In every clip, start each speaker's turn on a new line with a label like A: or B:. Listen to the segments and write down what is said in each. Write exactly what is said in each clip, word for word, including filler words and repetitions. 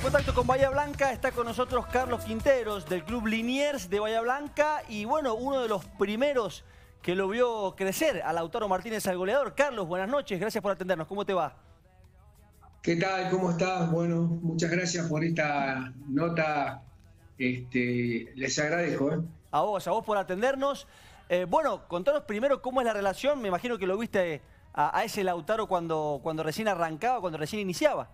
A: Contacto con Bahía Blanca, está con nosotros Carlos Quinteros del Club Liniers de Bahía Blanca y bueno, uno de los primeros que lo vio crecer a Lautaro Martínez al goleador. Carlos, buenas noches, gracias por atendernos, ¿cómo te va?
B: ¿Qué tal? ¿Cómo estás? Bueno, muchas gracias por esta nota, este, les agradezco. ¿eh?
A: A vos, a vos por atendernos. Eh, bueno, contanos primero cómo es la relación, me imagino que lo viste a, a ese Lautaro cuando, cuando recién arrancaba, cuando recién iniciaba.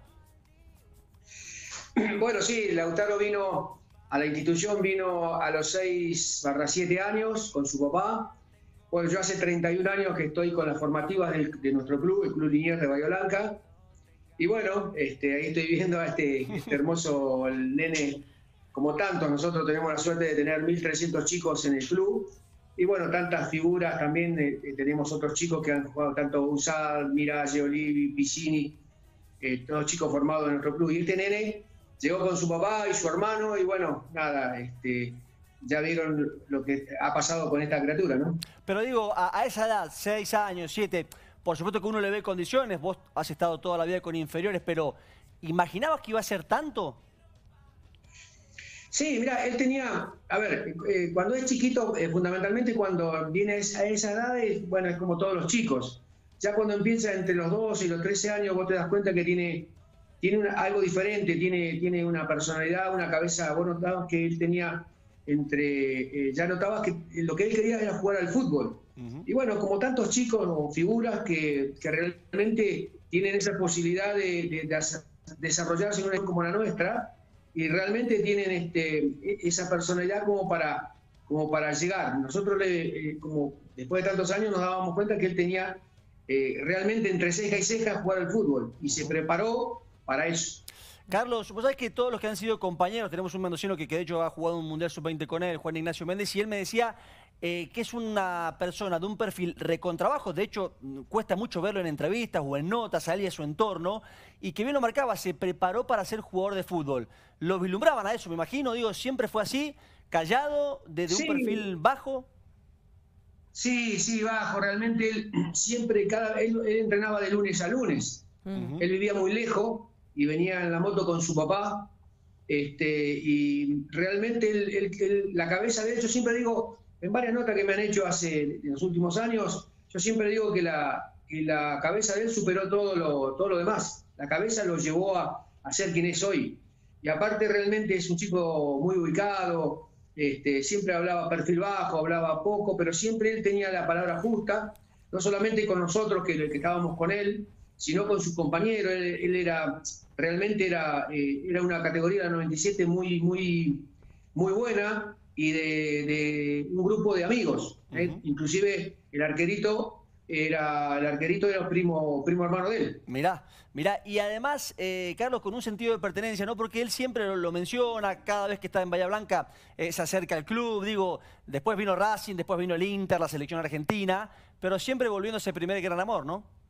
B: Bueno, sí, Lautaro vino a la institución, vino a los seis barra siete años con su papá. Bueno, yo hace treinta y un años que estoy con las formativas de, de nuestro club, el Club Liniers de Bahía Blanca. Y bueno, este, ahí estoy viendo a este, este hermoso el nene, como tantos. Nosotros tenemos la suerte de tener mil trescientos chicos en el club. Y bueno, tantas figuras también. Eh, tenemos otros chicos que han jugado, tanto Usad, Mirage, Olivi, Piscini, eh, todos chicos formados en nuestro club. Y este nene llegó con su papá y su hermano y bueno, nada, este, ya vieron lo que ha pasado con esta criatura, ¿no?
A: Pero digo, a, a esa edad, seis años, siete, por supuesto que uno le ve condiciones, vos has estado toda la vida con inferiores, pero ¿imaginabas que iba a ser tanto?
B: Sí, mira, él tenía, a ver, eh, cuando es chiquito, eh, fundamentalmente cuando viene a esa edad, es, bueno, es como todos los chicos. Ya cuando empieza entre los doce y los trece años, vos te das cuenta que tiene... Tiene una, algo diferente, tiene, tiene una personalidad, una cabeza. Vos notabas que él tenía entre... Eh, ya notabas que lo que él quería era jugar al fútbol. Uh-huh. Y bueno, como tantos chicos o figuras que, que realmente tienen esa posibilidad de, de, de desarrollarse en una como la nuestra y realmente tienen este, esa personalidad como para, como para llegar. Nosotros, le, eh, como después de tantos años, nos dábamos cuenta que él tenía eh, realmente entre ceja y ceja jugar al fútbol. Y se preparó para eso.
A: Carlos, vos sabés que todos los que han sido compañeros, tenemos un mendocino que, que de hecho ha jugado un Mundial sub veinte con él, Juan Ignacio Méndez, y él me decía eh, que es una persona de un perfil recontrabajo, de hecho cuesta mucho verlo en entrevistas o en notas, a él y a su entorno, y que bien lo marcaba, se preparó para ser jugador de fútbol. Lo vislumbraban a eso, me imagino, digo, siempre fue así, callado, desde sí. un perfil bajo.
B: Sí, sí, bajo, realmente él siempre, cada él, él entrenaba de lunes a lunes, uh-huh. Él vivía muy lejos, y venía en la moto con su papá, este, y realmente él, él, él, la cabeza de él, yo siempre digo, en varias notas que me han hecho hace, en los últimos años, yo siempre digo que la, que la cabeza de él superó todo lo, todo lo demás, la cabeza lo llevó a, a ser quien es hoy, y aparte realmente es un chico muy ubicado, este, siempre hablaba perfil bajo, hablaba poco, pero siempre él tenía la palabra justa, no solamente con nosotros que, que estábamos con él, sino con sus compañeros. Él, él era, realmente era, eh, era una categoría de noventa y siete muy, muy, muy buena y de, de un grupo de amigos. ¿eh? Uh-huh. Inclusive el arquerito era, el arquerito era primo, primo hermano de él.
A: Mirá, mirá, y además, eh, Carlos, con un sentido de pertenencia, ¿no? Porque él siempre lo, lo menciona, cada vez que está en Bahía Blanca eh, se acerca al club, digo, después vino Racing, después vino el Inter, la selección argentina, pero siempre volviendo a ese primer gran amor, ¿no?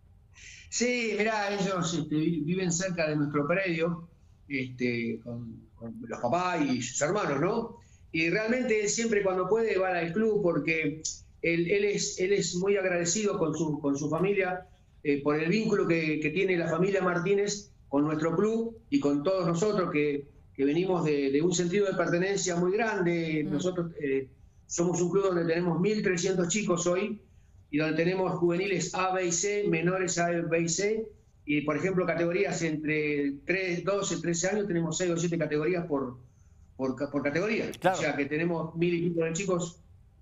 B: Sí, mirá, ellos este, viven cerca de nuestro predio, este, con, con los papás y sus hermanos, ¿no? Y realmente él siempre cuando puede va al club porque él, él, es, él es muy agradecido con su, con su familia eh, por el vínculo que, que tiene la familia Martínez con nuestro club y con todos nosotros que, que venimos de, de un sentido de pertenencia muy grande. Mm. Nosotros eh, somos un club donde tenemos mil trescientos chicos hoy, y donde tenemos juveniles A, B y C, menores A, B y C, y por ejemplo categorías entre tres, doce, trece años, tenemos seis o siete categorías por, por, por categoría. Claro. O sea que tenemos mil y pico de chicos.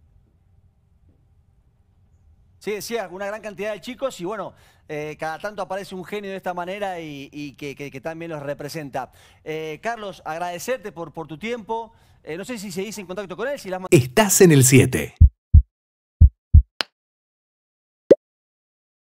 A: Sí, decía, una gran cantidad de chicos y bueno, eh, cada tanto aparece un genio de esta manera y, y que, que, que también los representa. Eh, Carlos, agradecerte por, por tu tiempo. Eh, no sé si seguís en contacto con él. Si las...
C: Estás en el siete.